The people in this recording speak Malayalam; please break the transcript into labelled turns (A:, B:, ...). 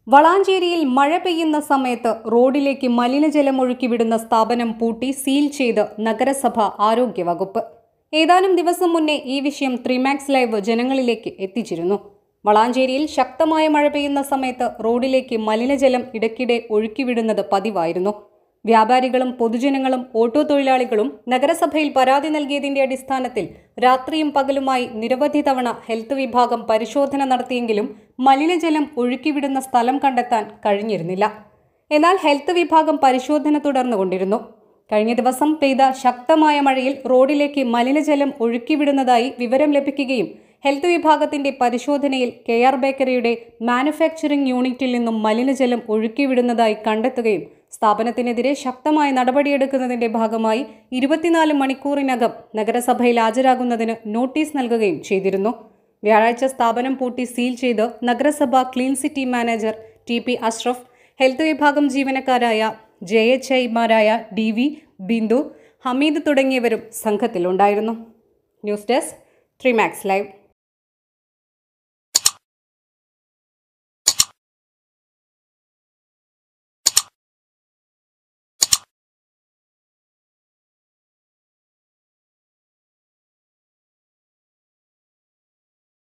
A: വളാഞ്ചേരിയിൽ മഴ പെയ്യുന്ന സമയത്ത് റോഡിലേക്ക് മലിനജലം ഒഴുക്കിവിടുന്ന സ്ഥാപനം പൂട്ടി സീൽ ചെയ്ത് നഗരസഭ ആരോഗ്യവകുപ്പ്. ഏതാനും ദിവസം മുന്നേ ഈ വിഷയം ത്രിമാക്സ് ലൈവ് ജനങ്ങളിലേക്ക് എത്തിച്ചിരുന്നു. വളാഞ്ചേരിയിൽ ശക്തമായ മഴ പെയ്യുന്ന സമയത്ത് റോഡിലേക്ക് മലിനജലം ഇടയ്ക്കിടെ ഒഴുക്കിവിടുന്നത് പതിവായിരുന്നു. വ്യാപാരികളും പൊതുജനങ്ങളും ഓട്ടോ തൊഴിലാളികളും നഗരസഭയിൽ പരാതി നൽകിയതിന്റെ അടിസ്ഥാനത്തിൽ രാത്രിയും പകലുമായി നിരവധി തവണ ഹെൽത്ത് വിഭാഗം പരിശോധന നടത്തിയെങ്കിലും മലിനജലം ഒഴുക്കിവിടുന്ന സ്ഥലം കണ്ടെത്താൻ കഴിഞ്ഞിരുന്നില്ല. എന്നാൽ ഹെൽത്ത് വിഭാഗം പരിശോധന തുടർന്നുകൊണ്ടിരുന്നു. കഴിഞ്ഞ ദിവസം പെയ്ത ശക്തമായ മഴയിൽ റോഡിലേക്ക് മലിനജലം ഒഴുക്കിവിടുന്നതായി വിവരം ലഭിക്കുകയും ഹെൽത്ത് വിഭാഗത്തിന്റെ പരിശോധനയിൽ KR ബേക്കറിയുടെ മാനുഫാക്ചറിംഗ് യൂണിറ്റിൽ നിന്നും മലിനജലം ഒഴുക്കിവിടുന്നതായി കണ്ടെത്തുകയും സ്ഥാപനത്തിനെതിരെ ശക്തമായ നടപടിയെടുക്കുന്നതിന്റെ ഭാഗമായി 24 മണിക്കൂറിനകം നഗരസഭയിൽ ഹാജരാകുന്നതിന് നോട്ടീസ് നൽകുകയും ചെയ്തിരുന്നു. വ്യാഴാഴ്ച സ്ഥാപനം പൂട്ടി സീൽ ചെയ്ത് നഗരസഭ clean city manager TP Ashraf, health വിഭാഗം ജീവനക്കാരായ JHIമാരായ DV, ബിന്ദു, ഹമീദ് തുടങ്ങിയവരും സംഘത്തിലുണ്ടായിരുന്നു. News desk Trimax live.